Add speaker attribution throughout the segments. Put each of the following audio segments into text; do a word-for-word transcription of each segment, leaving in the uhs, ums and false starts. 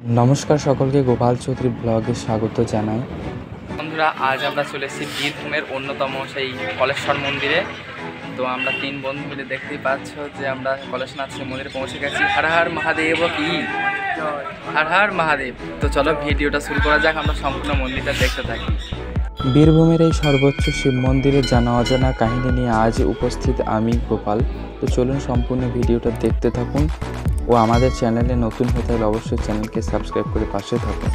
Speaker 1: নমস্কার সকলকে, গোপাল চৌধুরী ব্লগে স্বাগত জানাই।
Speaker 2: বন্ধুরা, আজ আমরা চলে এসেছি বীরভূমের অন্যতম সেই কলেশ্বর মন্দিরে। তো আমরা তিন বন্ধু মিলে দেখতেই পাচ্ছ যে আমরা কলেশনাথ শিব মন্দিরে পৌঁছে গেছি। হর হর মহাদেব কি হর হর মহাদেব। তো চলো ভিডিওটা শুরু করা যাক, আমরা সম্পূর্ণ মন্দিরটা দেখতে থাকি।
Speaker 1: বীরভূমের এই সর্বোচ্চ শিব মন্দিরে জানা অজানা কাহিনী নিয়ে আজ উপস্থিত আমি গোপাল। তো চলুন সম্পূর্ণ ভিডিওটা দেখতে থাকুন ও আমাদের চ্যানেলে নতুন হয়ে থাকলে অবশ্যই চ্যানেলকে সাবস্ক্রাইব করে পাশে থাকুন।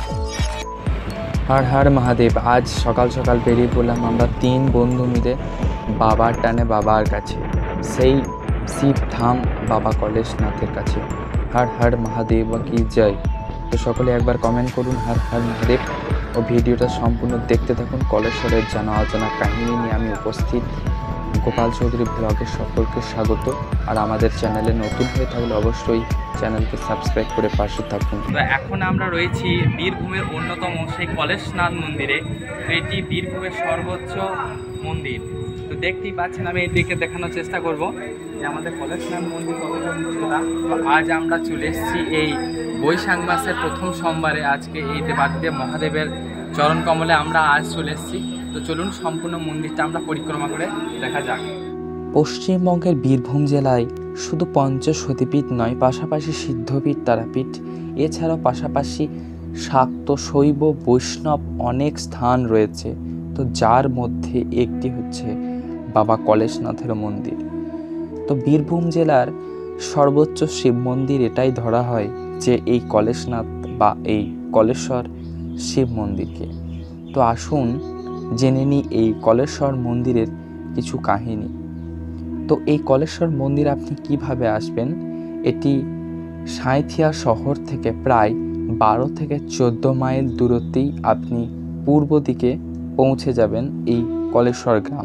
Speaker 1: হর হর মহাদেব। আজ সকাল সকাল বেরিয়ে পড়লাম আমরা তিন বন্ধু মিলে বাবার টানে বাবার কাছে, সেই শিবধাম বাবা কলেশনাথের কাছে। হর হর মহাদেব কি জয়। তো সকলে একবার কমেন্ট করুন হর হর মহাদেব ও ভিডিওটা সম্পূর্ণ দেখতে থাকুন। কলেশ্বরের জানা অজানা কাহিনী নিয়ে আমি উপস্থিত গোপাল চৌধুরী ব্লগে সকলকে স্বাগত। আর আমাদের চ্যানেলে নতুন হয়ে থাকলে অবশ্যই চ্যানেলকে সাবস্ক্রাইব করে পাশে থাকুন।
Speaker 2: তো এখন আমরা রয়েছি বীরভূমের অন্যতম সেই কলেশনাথ মন্দিরে। তো এটি বীরভূমের সর্বোচ্চ মন্দির। তো দেখতেই পাচ্ছেন, আমি এই দিকে দেখানোর চেষ্টা করব যে আমাদের কলেশনাথ মন্দির কতটা উচ্চতা। তো আজ আমরা চলে এসেছি এই বৈশাখ মাসের প্রথম সোমবারে। আজকে এই দেবাদিদেব মহাদেবের চরণ কমলে আমরা আজ চলে এসেছি। তো চলুন সম্পূর্ণ মন্দিরটা আমরা পরিক্রমা করে দেখা যাক।
Speaker 1: পশ্চিমবঙ্গের বীরভূম জেলায় শুধু পঞ্চসতীপীঠ নয়, পাশাপাশি সিদ্ধপীঠ, তারাপীঠ, এছাড়াও পাশাপাশি শাক্ত, শৈব, বৈষ্ণব অনেক স্থান রয়েছে। তো যার মধ্যে একটি হচ্ছে বাবা কলেশনাথের মন্দির। তো বীরভূম জেলার সর্বোচ্চ শিব মন্দির এটাই ধরা হয় যে এই কলেশনাথ বা এই কলেশ্বর শিব মন্দিরকে। তো আসুন জেনে নিই এই কলেশ্বর মন্দিরের কিছু কাহিনী। তো এই কলেশ্বর মন্দির আপনি কিভাবে আসবেন? এটি সাঁইথিয়া শহর থেকে প্রায় বারো থেকে চোদ্দ মাইল দূরত্বেই আপনি পূর্ব দিকে পৌঁছে যাবেন এই কলেশ্বর গ্রাম।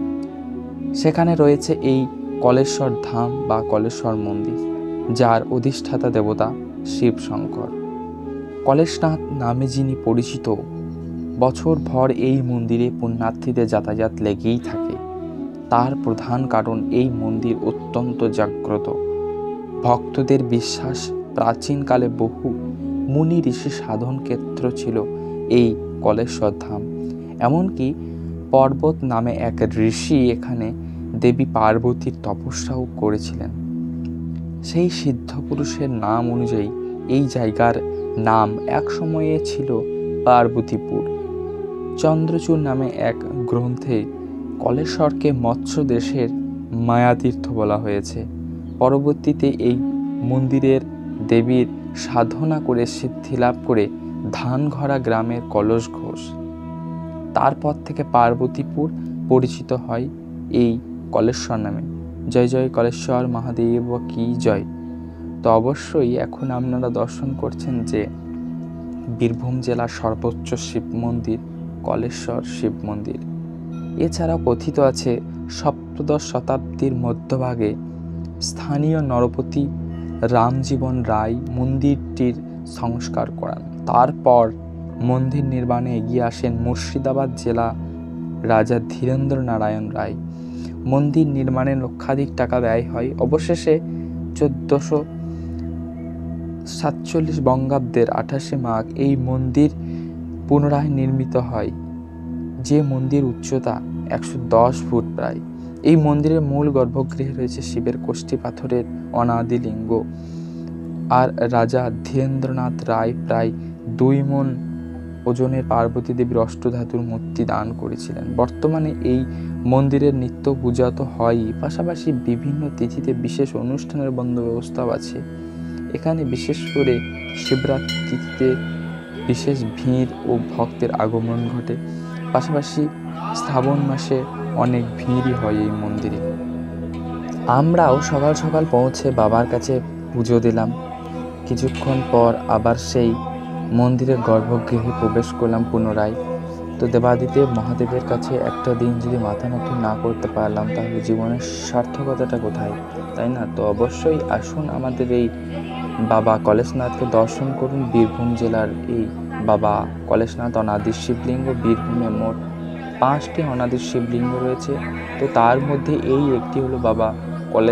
Speaker 1: সেখানে রয়েছে এই কলেশ্বর ধাম বা কলেশ্বর মন্দির, যার অধিষ্ঠাতা দেবতা শিব শঙ্কর। কলেশনাথ নামে যিনি পরিচিত, বছর ভর এই মন্দিরে পুণ্যার্থীদের যাতায়াত লেগেই থাকে। তার প্রধান কারণ এই মন্দির অত্যন্ত জাগ্রত। ভক্তদের বিশ্বাস প্রাচীনকালে বহু মুনি ঋষি সাধন ক্ষেত্র ছিল এই কলেশ্বর ধাম। এমনকি পর্বত নামে এক ঋষি এখানে দেবী পার্বতীর তপস্যাও করেছিলেন। সেই সিদ্ধ পুরুষের নাম অনুযায়ী এই জায়গার নাম এক সময়ে ছিল পার্বতীপুর। চন্দ্রচূড় নামে এক গ্রন্থে কলেশ্বরকে মৎস্য দেশের মায়াতীর্থ বলা হয়েছে। পরবর্তীতে এই মন্দিরের দেবীর সাধনা করে সিদ্ধি লাভ করে ধানঘরা গ্রামের কলস ঘোষ। তারপর থেকে পার্বতীপুর পরিচিত হয় এই কলেশ্বর নামে। জয় জয় কলেশ্বর মহাদেব কি জয়। তো অবশ্যই এখন আপনারা দর্শন করছেন যে বীরভূম জেলার সর্বোচ্চ শিব মন্দির কলেশ্বর শিব মন্দির। এছাড়াও কথিত আছে সপ্তদশ শতাব্দীর মধ্যভাগে স্থানীয় নরপতি রামজীবন রায় মন্দিরটির সংস্কার করান। তারপর মন্দির নির্মাণে এগিয়ে আসেন মুর্শিদাবাদ জেলা রাজা ধীরেন্দ্র নারায়ণ রায়। মন্দির নির্মাণে লক্ষাধিক টাকা ব্যয় হয়। অবশেষে চোদ্দশো সাতচল্লিশ বঙ্গাব্দের আঠাশে মাঘ এই মন্দির পুনরায় নির্মিত হয়, যে মন্দির উচ্চতা একশো দশ ফুট প্রায়। এই মন্দিরের মূল গর্ভগৃহে রয়েছে শিবের কোষ্ঠী পাথরের অনাদি লিঙ্গ। আর রাজা ধীরেন্দ্রনাথ রায় প্রায় দুই মণ ওজনের পার্বতী দেবীর অষ্টধাতুর মূর্তি দান করেছিলেন। বর্তমানে এই মন্দিরের নিত্য পূজা তো হয়ই, পাশাপাশি বিভিন্ন তিথিতে বিশেষ অনুষ্ঠানের বন্দোবস্তাও আছে। এখানে বিশেষ করে শিবরাত্রি তিথিতে বিশেষ ভিড় ও ভক্তের আগমন ঘটে। পাশাপাশি শ্রাবণ মাসে অনেক ভিড়ই হয় এই মন্দিরে। আমরাও সকাল সকাল পৌঁছে বাবার কাছে পুজো দিলাম। কিছুক্ষণ পর আবার সেই মন্দিরের গর্ভগৃহে প্রবেশ করলাম পুনরায়। তো দেবাদিদেব মহাদেবের কাছে একটা দিন যদি মাথা নত না করতে পারলাম, তাহলে জীবনের সার্থকতাটা কোথায়, তাই না? তো অবশ্যই আসুন আমাদের এই বাবা কলেশনাথকে দর্শন করুন। বীরভূম জেলার এই বাবা কলেশনাথ অনাদি শিবলিঙ্গ। বীরভূমে মোট পাঁচটি অনাদি শিবলিঙ্গ রয়েছে। তো তার মধ্যে এই একটি হলো বাবা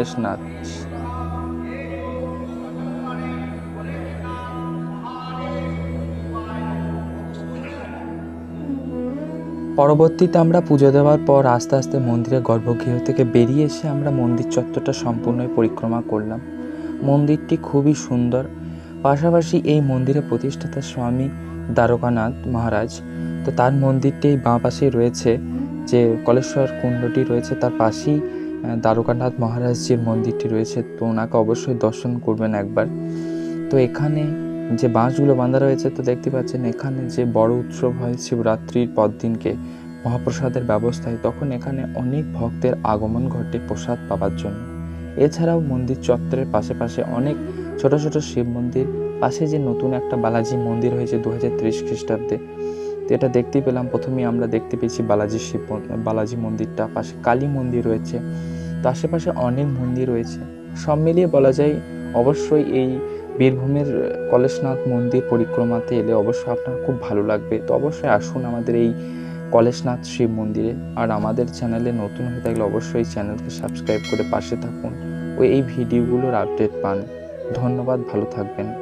Speaker 1: কলেশনাথ। পরবর্তীতে আমরা পুজো দেওয়ার পর আস্তে আস্তে মন্দিরের গর্ভগৃহ থেকে বেরিয়ে এসে আমরা মন্দির চত্বরটা সম্পূর্ণই পরিক্রমা করলাম। মন্দিরটি খুবই সুন্দর। পাশাপাশি এই মন্দিরের প্রতিষ্ঠাতা স্বামী দ্বারকানাথ মহারাজ, তো তার মন্দিরটি বাঁ পাশেই রয়েছে, যে কলেশ্বর কুণ্ডটি রয়েছে তার পাশেই দ্বারকানাথ মহারাজজির মন্দিরটি রয়েছে, তো ওনাকে অবশ্যই দর্শন করবেন একবার। তো এখানে যে বাঁশগুলো বাঁধা রয়েছে, তো দেখতে পাচ্ছেন এখানে যে বড় উৎসব হয় শিবরাত্রির পরদিনকে মহাপ্রসাদের ব্যবস্থায়, তখন এখানে অনেক ভক্তের আগমন ঘটে প্রসাদ পাওয়ার জন্য। এছাড়াও মন্দির চত্বরের পাশে পাশে অনেক ছোট ছোট শিব মন্দির, পাশে যে নতুন একটা বালাজি মন্দির হয়েছে দু হাজার ত্রিশ খ্রিস্টাব্দে, তো এটা দেখতে পেলাম। প্রথমেই আমরা দেখতে পেয়েছি বালাজি শিব বালাজি মন্দিরটা, পাশে কালী মন্দির রয়েছে, তো আশেপাশে অনেক মন্দির রয়েছে। সব মিলিয়ে বলা যায় অবশ্যই এই বীরভূমের কলেশনাথ মন্দির পরিক্রমাতে এলে অবশ্যই আপনার খুব ভালো লাগবে। তো অবশ্যই আসুন আমাদের এই কলেশনাথ শিব মন্দিরে। আর আমাদের চ্যানেলে নতুন হয়ে থাকলে অবশ্যই চ্যানেলকে সাবস্ক্রাইব করে পাশে থাকুন ও এই ভিডিওগুলোর আপডেট পান। ধন্যবাদ, ভালো থাকবেন।